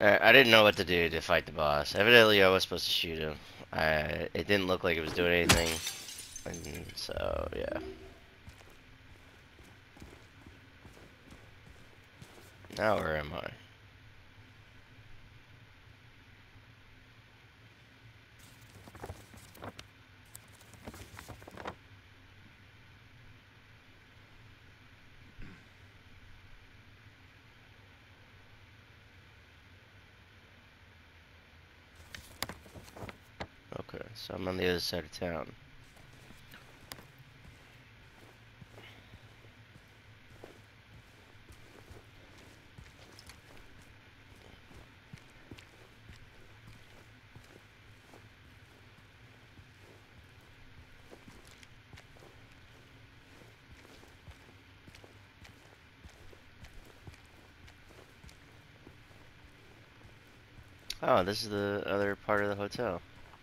I didn't know what to do to fight the boss. Evidently, I was supposed to shoot him. It didn't look like it was doing anything, and so yeah. Now where am I? Okay, so I'm on the other side of town. Oh, this is the other part of the hotel.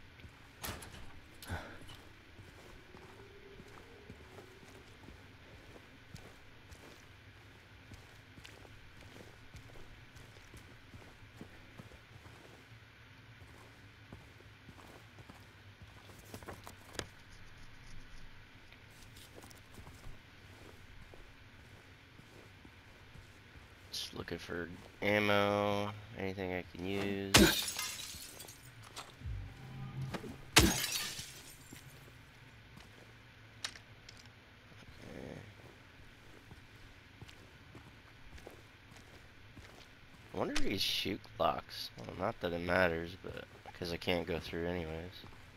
Just looking for ammo, anything I can use. I wonder if these shoot locks. Well, not that it matters, but because I can't go through anyways.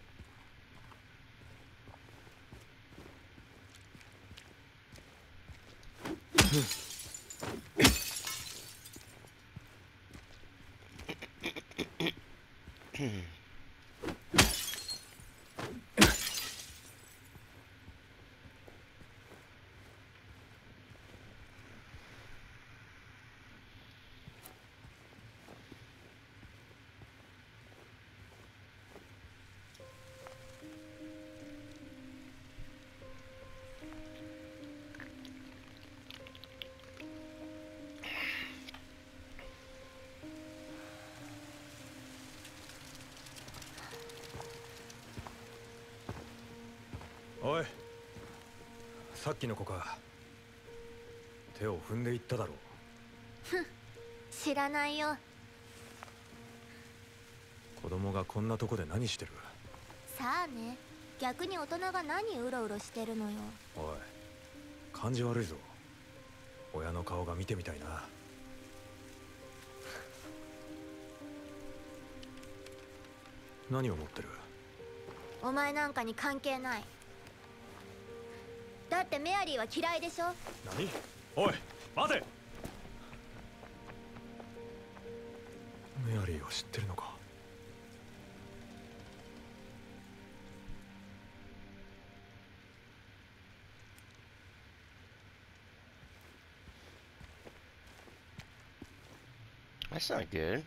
おい、さっきの子か。手を踏んでいっただろう。 ふん、知らないよ。 子供がこんなとこで何してる？ さあね、逆に大人が何うろうろしてるのよ。 おい、感じ悪いぞ。親の顔が見てみたいな。何を持ってる？ お前なんかに関係ない。だってメアリーは嫌いでしょ。 何？おい、待て！メアリーを知ってるのか？ That's not good.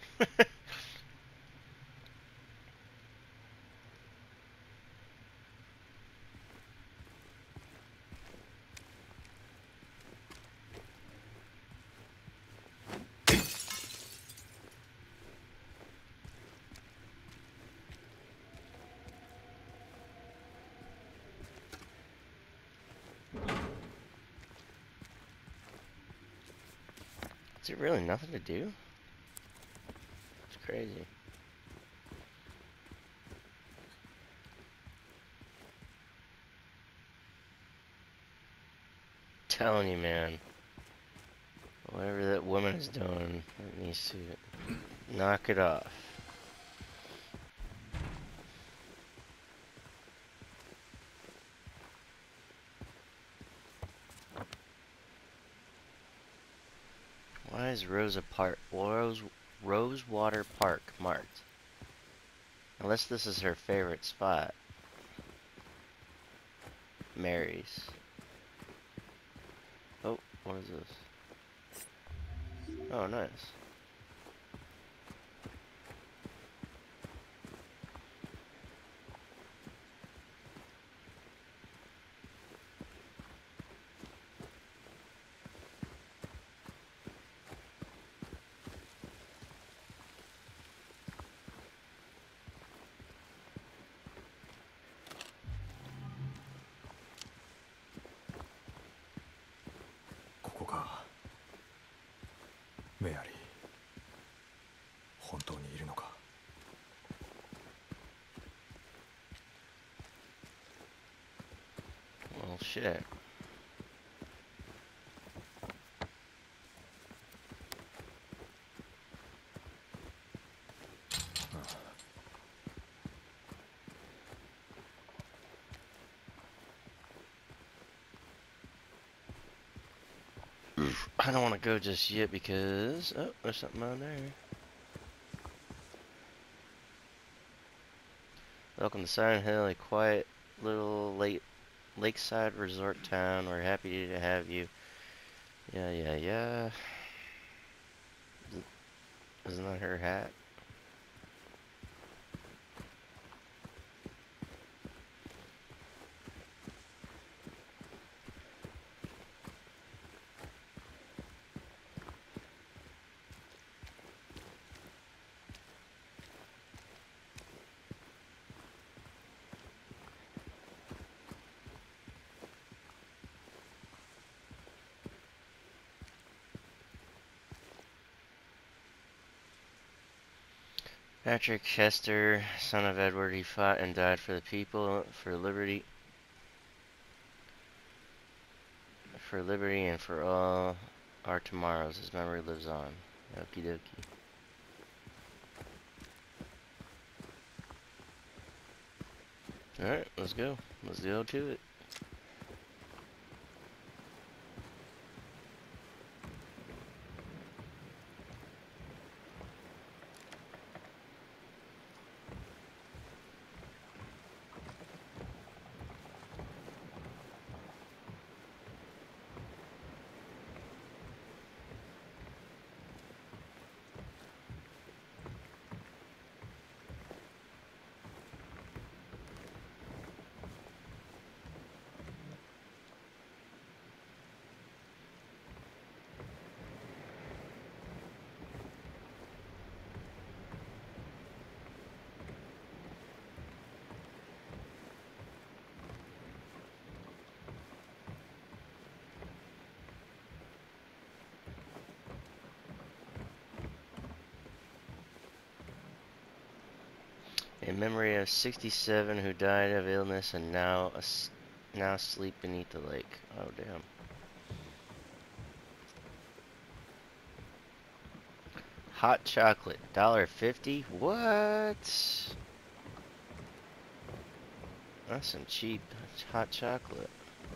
Is it really nothing to do? It's crazy. Telling you, man. Whatever that woman is doing, it needs to knock it off. Why is Rosewater Park marked? Unless this is her favorite spot. Mary's. Oh, what is this? Oh, nice. メアリー、本当にいるのか。 Well, shit. I don't want to go just yet because oh, there's something on there. Welcome to Silent Hill, a quiet little lakeside resort town. We're happy to have you. Yeah. Isn't that her hat? Patrick Chester, son of Edward, he fought and died for the people, for liberty, and for all our tomorrows. His memory lives on. Okie dokie. Alright, let's go. Let's go to it. In memory of 67 who died of illness and now sleep beneath the lake. Oh damn. Hot chocolate, $1.50? What? That's some cheap hot chocolate.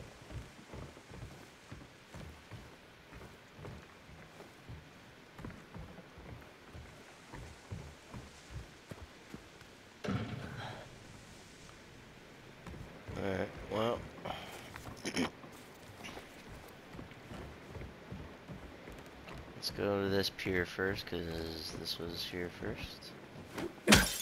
Alright, well. Let's go to this pier first, because this was here first.